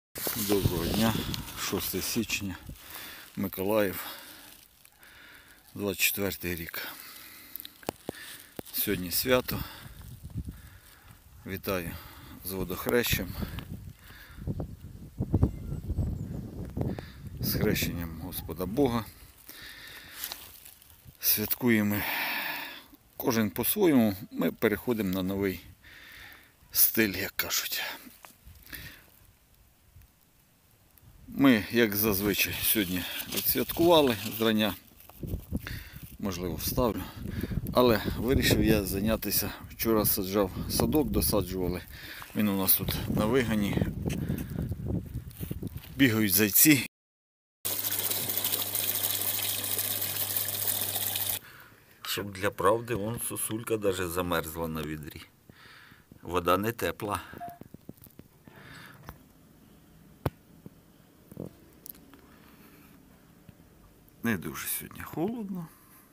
Доброго дня, 6 січня, Миколаїв, 24 рік. Сьогодні свято. Вітаю з водохрещем, з хрещенням Господа Бога. Святкуємо кожен по-своєму, ми переходимо на новий стиль, як кажуть. Ми, як зазвичай, сьогодні відсвяткували зрання, можливо вставлю, але вирішив я зайнятися, вчора саджав садок, досаджували, він у нас тут на вигані, бігають зайці. Щоб для правди, вон сосулька навіть замерзла на відрі, вода не тепла. Не дуже сьогодні холодно.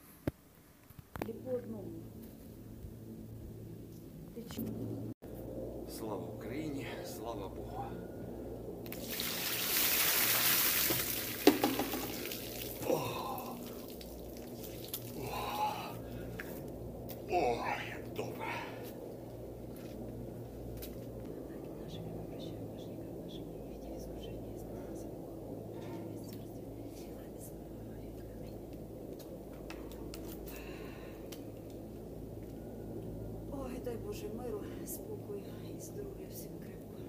Слава Україні, слава Богу. О, як добре. Ой, дай Боже миру, спокою і здоров'я всім крепко.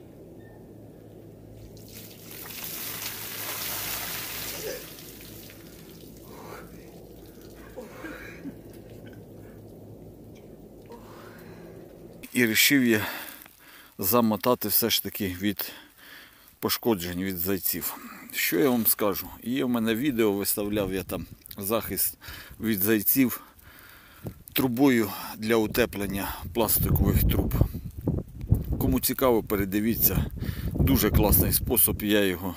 І вирішив я замотати все ж таки від пошкоджень від зайців. Що я вам скажу? Є в мене відео, виставляв я там захист від зайців трубою для утеплення пластикових труб. Кому цікаво, передивіться. Дуже класний спосіб, я його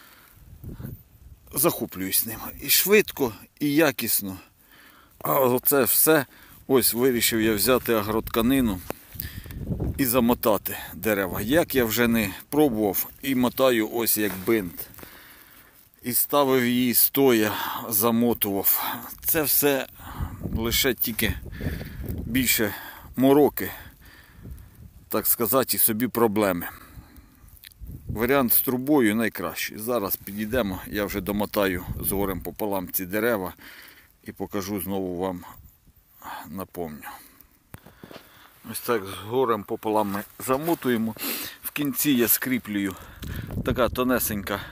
захоплююсь ним. І швидко, і якісно. А оце все, ось вирішив я взяти агротканину і замотати дерева. Як я вже не пробував, і мотаю ось як бинт. І ставив її стоя, замотував. Це все лише тільки більше мороки, так сказати, і собі проблеми. Варіант з трубою найкращий. Зараз підійдемо, я вже домотаю з горем пополам ці дерева і покажу знову вам, напомню. Ось так з горем пополам ми замотуємо. В кінці я скріплюю така тонесенька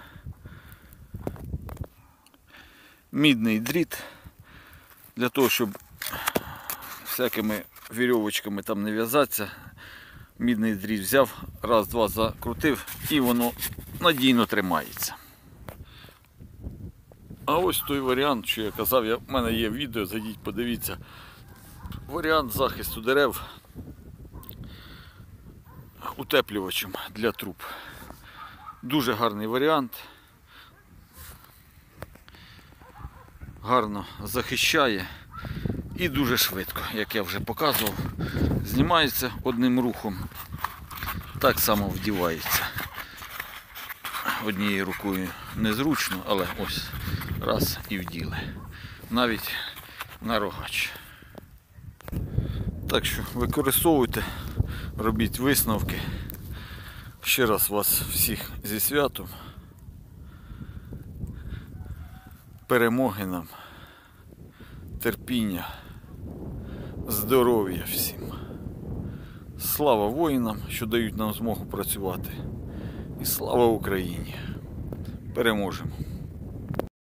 мідний дріт, для того, щоб всякими вірьовочками там не в'язатися. Мідний дріт взяв, раз-два закрутив і воно надійно тримається. А ось той варіант, що я казав, в мене є відео, зайдіть, подивіться. Варіант захисту дерев утеплювачем для труб. Дуже гарний варіант. Гарно захищає і дуже швидко, як я вже показував. Знімається одним рухом, так само вдівається. Однією рукою незручно, але ось раз і вділи. Навіть на рогач. Так що використовуйте, робіть висновки. Ще раз вас всіх зі святом. Перемоги нам, терпіння, здоров'я всім. Слава воїнам, що дають нам змогу працювати. І слава Україні. Переможемо.